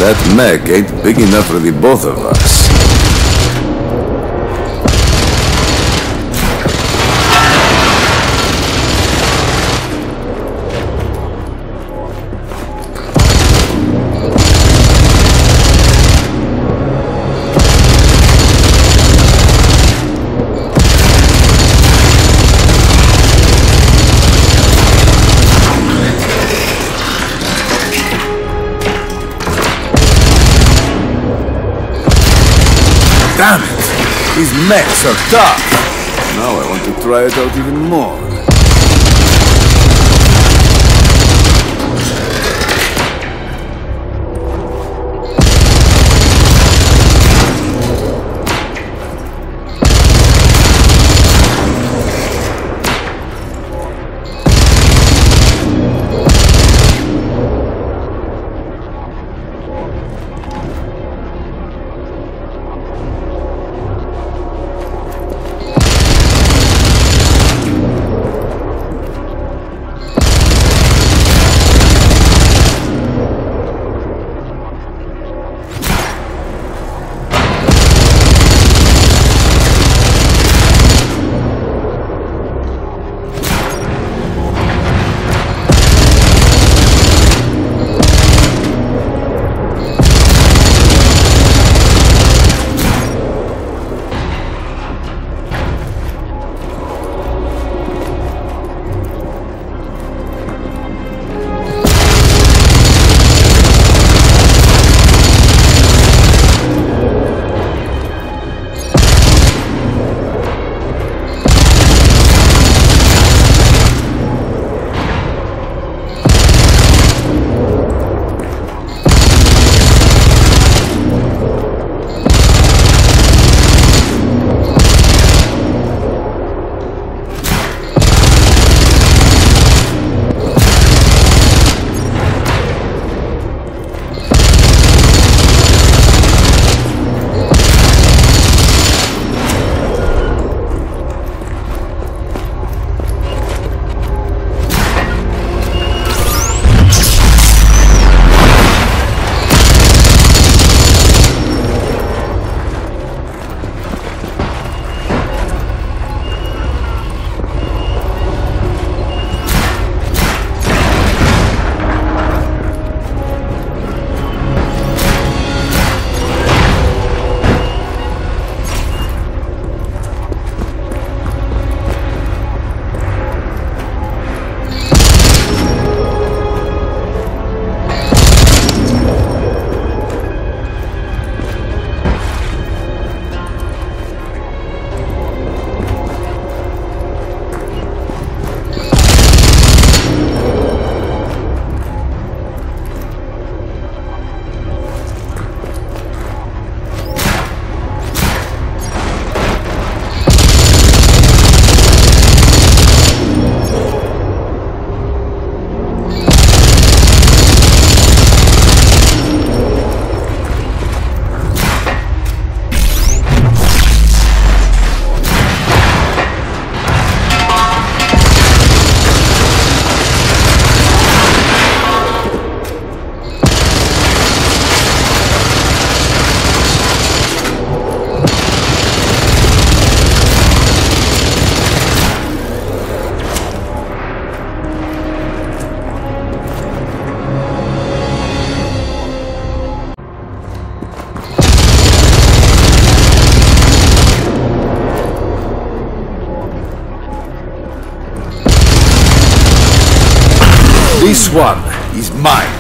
That mech ain't big enough for the both of us. Damn it! These mechs are tough! Now I want to try it out even more. This one is mine.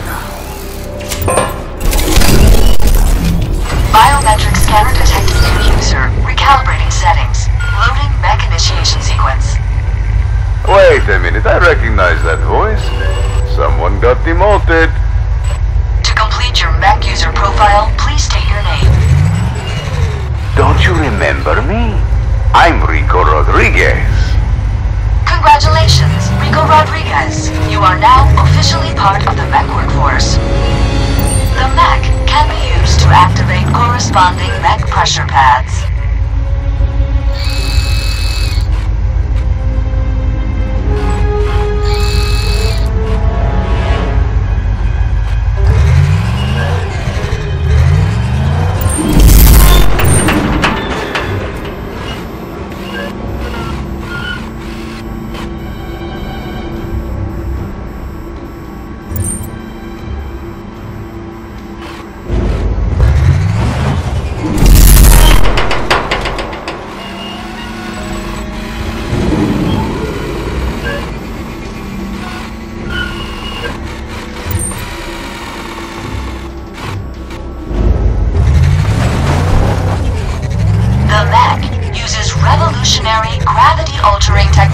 Biometric scanner detected new user. Recalibrating settings. Loading mech initiation sequence. Wait a minute, I recognize that voice. Someone got demoted. To complete your mech user profile, please state your name. Don't you remember me? I'm Rico Rodriguez. Congratulations, Rico Rodriguez. You are now officially part of the mech workforce. The mech can be used to activate corresponding mech pressure pads.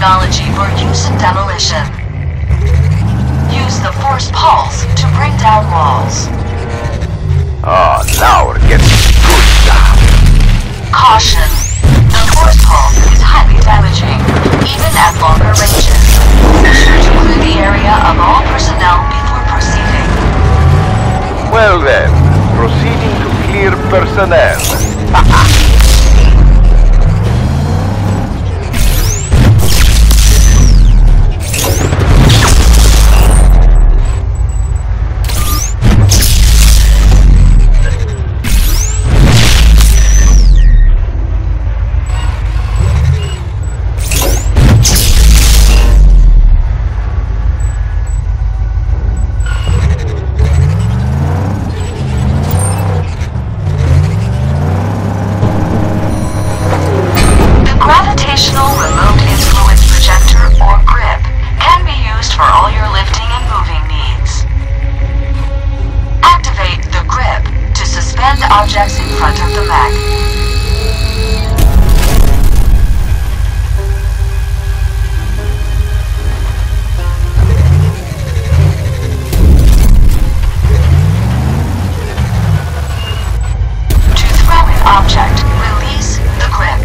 technology for use in demolition. Use the Force Pulse to bring down walls. Oh, now we're getting good stuff. Caution. The Force Pulse is highly damaging, even at longer ranges. Be sure to clear the area of all personnel before proceeding. Well then, proceeding to clear personnel. Gravitational Remote Influence Projector, or GRIP, can be used for all your lifting and moving needs. Activate the GRIP to suspend objects in front of the mech. To throw an object, release the GRIP.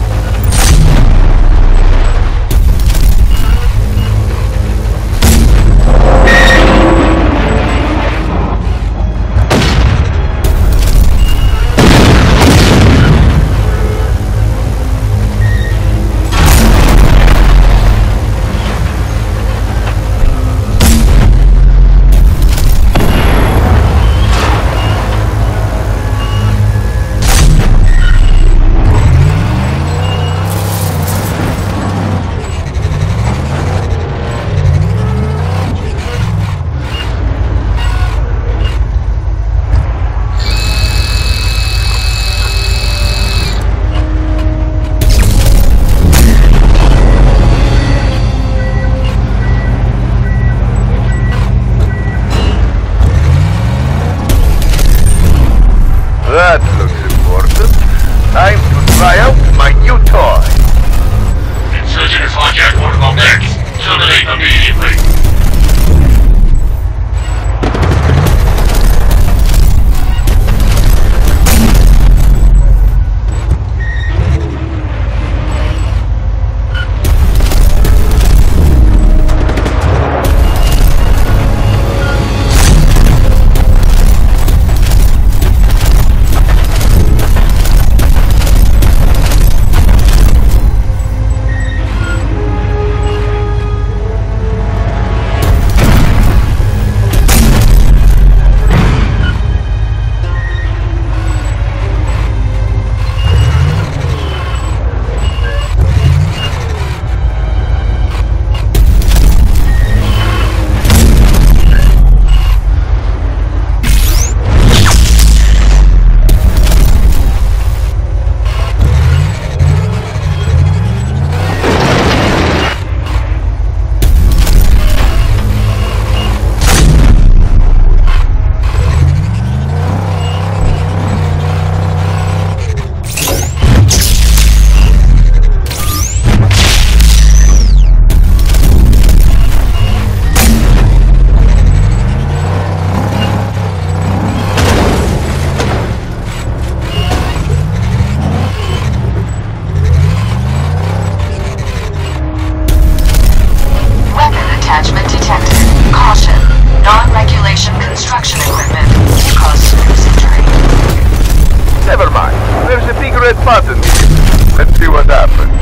That looks important. Time to try out my new toy. Insurgents hijack one of our mechs. Terminate immediately. Attachment detected. Caution. Non-regulation construction equipment will cause serious injury. Never mind. There's a big red button here. Let's see what happens.